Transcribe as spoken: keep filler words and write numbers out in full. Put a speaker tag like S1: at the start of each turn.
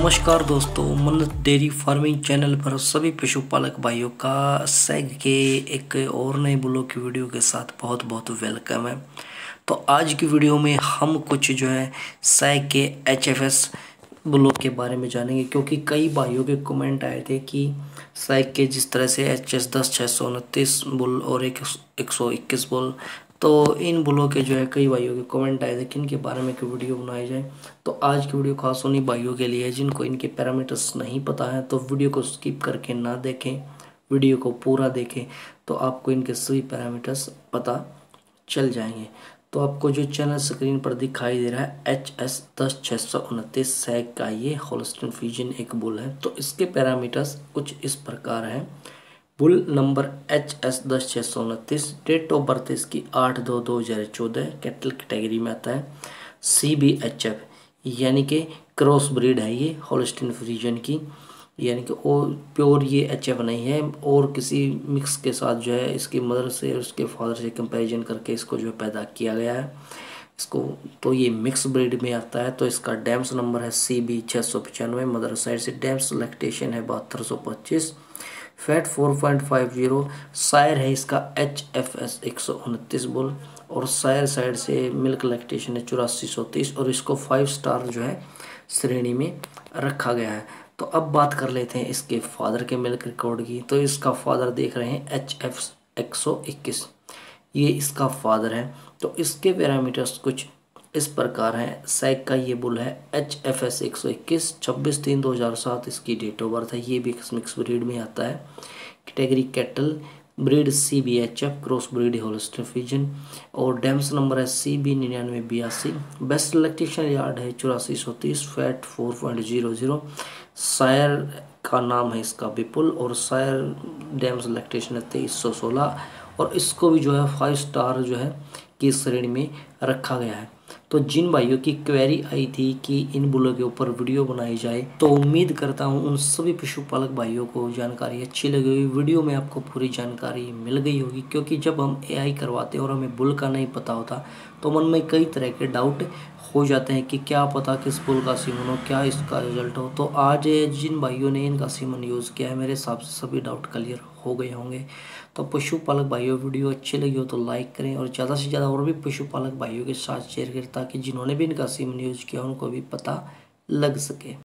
S1: नमस्कार दोस्तों, मन्नत डेयरी फार्मिंग चैनल पर सभी पशुपालक भाइयों का सैग के एक और नए ब्लॉग की वीडियो के साथ बहुत बहुत वेलकम है। तो आज की वीडियो में हम कुछ जो है सैग के एच एफ एस ब्लॉग के बारे में जानेंगे, क्योंकि कई भाइयों के कमेंट आए थे कि सैग के जिस तरह से एच एस दस छः सौ उनतीस बुल और एक एक सौ इक्कीस बुल, तो इन बुलों के जो है कई भाइयों के कमेंट आए थे कि इनके बारे में कोई वीडियो बनाई जाए। तो आज की वीडियो खास उन्हीं भाइयों के लिए है जिनको इनके पैरामीटर्स नहीं पता है, तो वीडियो को स्किप करके ना देखें, वीडियो को पूरा देखें तो आपको इनके सभी पैरामीटर्स पता चल जाएंगे। तो आपको जो चैनल स्क्रीन पर दिखाई दे रहा है एच एस दस छः सौ उनतीस सैग का ये होल्स्टीन फ्रीजियन एक बुल है। तो इसके पैरामीटर्स कुछ इस प्रकार हैं। बुल नंबर एच एस दस छः सौ उनतीस, डेट ऑफ बर्थ इसकी आठ दो दो हज़ार चौदह, कैटल कैटेगरी में आता है, सी बी एच एफ यानी कि क्रॉस ब्रीड है ये होल्स्टीन फ्रीजियन की, यानी कि और प्योर ये एच एफ नहीं है और किसी मिक्स के साथ जो है इसकी मदर से और उसके फादर से कंपैरिजन करके इसको जो है पैदा किया गया है इसको। तो ये मिक्स ब्रीड में आता है। तो इसका डैम्स नंबर है सी बी छः सौ पचानवे, मदर साइड से डैम्स लैक्टेशन है बहत्तर सौ पच्चीस, फैट चार पॉइंट पाँच जीरो, सायर है इसका एच एफ एस एक सौ उनतीस बुल और सायर साइड से मिल्क लैक्टेशन है चौरासी सौ तीस और इसको फाइव स्टार जो है श्रेणी में रखा गया है। तो अब बात कर लेते हैं इसके फादर के मिल्क रिकॉर्ड की। तो इसका फादर देख रहे हैं एच एफ एक सौ इक्कीस, ये इसका फादर है। तो इसके पैरामीटर्स कुछ इस प्रकार है। सैग का ये बुल है एच एफ एस एक सौ इक्कीस, छब्बीस तीन दो हज़ार सात इसकी डेट ऑफ बर्थ है। ये भी मिक्स ब्रीड में आता है, category cattle, breed C B H F cross breed Holstein Friesian और डैम्स नंबर है सी बी निन्यानवे बयासी, बेस्ट लैक्टेशन यार्ड है चौरासी सौ तीस, fat four point zero zero, sire का नाम है इसका विपुल और सायर डैम्स लैक्टेशन है तेईस सौ सोलह और इसको भी जो है फाइव स्टार जो है की श्रेणी में रखा गया है। तो जिन भाइयों की क्वेरी आई थी कि इन बुलों के ऊपर वीडियो बनाई जाए, तो उम्मीद करता हूं उन सभी पशुपालक भाइयों को जानकारी अच्छी लगी होगी। वीडियो में आपको पूरी जानकारी मिल गई होगी, क्योंकि जब हम ए आई करवाते हैं और हमें बुल का नहीं पता होता तो मन में कई तरह के डाउट हो जाते हैं कि क्या पता किस बुल का सीमन हो, क्या इसका रिजल्ट हो। तो आज जिन भाइयों ने इनका सीमन यूज़ किया है मेरे हिसाब से सभी डाउट क्लियर हो गए होंगे। तो पशुपालक भाइयों वीडियो अच्छी लगी हो तो लाइक करें और ज़्यादा से ज़्यादा और भी पशुपालक भाइयों के साथ शेयर करें, ताकि जिन्होंने भी इनका सीमन यूज किया उनको भी पता लग सके।